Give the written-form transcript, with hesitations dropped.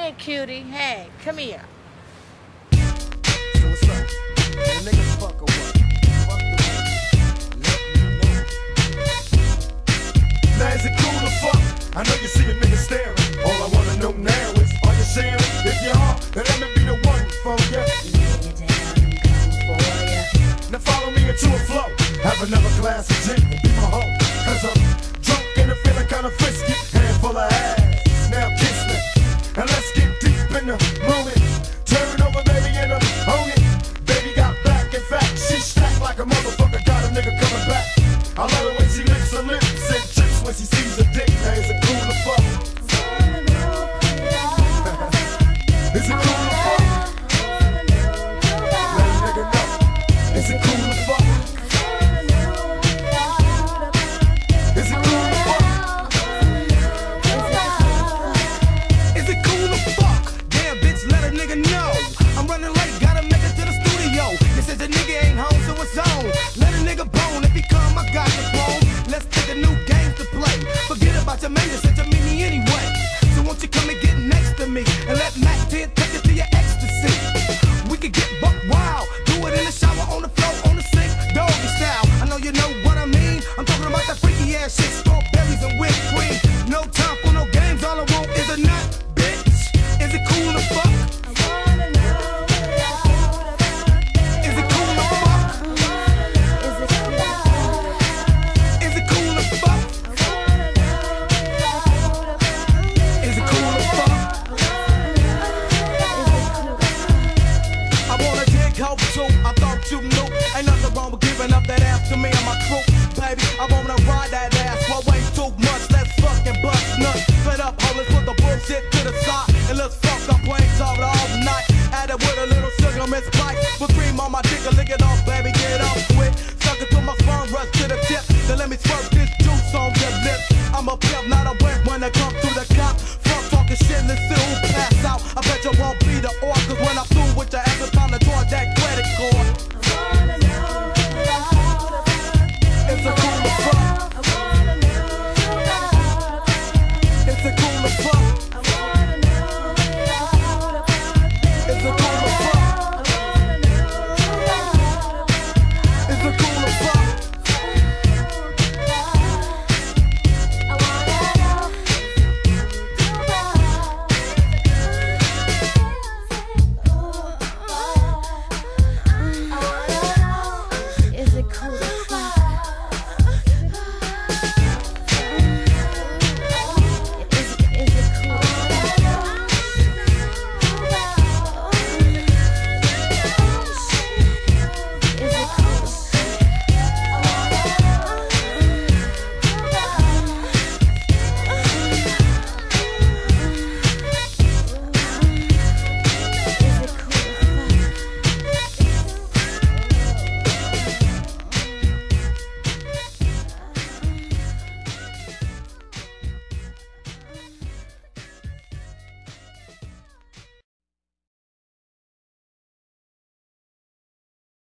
Hey, cutie. Hey, come here. So what's up? Can a nigga fuck or what? Fuck the one. Let me know. Now is it cool to fuck? I know you see a nigga staring. All I wanna know now is, are you sharing? If you are, then let me be the one for ya. Lay it down and come for ya. Now follow me into a flow. Have another glass of gin and be my hoe. Cause I'm drunk and I'm feeling kinda frisky. Handful of ass, now kiss me. And let's get deep in the moment. Turn over, baby, and own it. Baby got back, in fact, she stacked like a motherfucker. Got a nigga coming back. I love it when she licks her lips and trips when she sees a dick. Now is it cool to fuck? Is it cool to fuck? Let a nigga know. Is it cool to fuck? Is it cool to fuck? Is it cool to fuck? Damn, bitch, let a nigga know. I'm running late, gotta make it to the studio. It says the nigga ain't home, so it's on. Let a nigga bone, if he come, I got the phone. Let's take a new game to play. Forget about your man, you said you meet me anyway. So won't you come and get next to me and let Mac 10 take it to your ecstasy. We could get buck wild, do it in the shower, on the floor, on the sink, doggy style. I know you know what I mean. I'm talking about that freaky ass shit, strawberries and whipped cream. No time for no games, all I want is a nut, bitch. Is it cool to fuck? Is it cool to fuck? Is it cool to fuck? Is it cool to fuck? I wanna dig hope too, I thought you knew. Ain't nothing wrong with giving up that ass to me and my crew. Baby, I wanna ride that ass, well ain't too much. Let's fucking bust nuts. Fed up, ho, let's put the bullshit to the side. And let's fuck up brains all night. Add it with a little sugar, Miss Spice. With cream on my dick, lick it off, baby, get off quick. Suck it till my sperm rush to the tip. Then let me squirt this juice on your lips. I'm a pimp, not a wimp when it comes to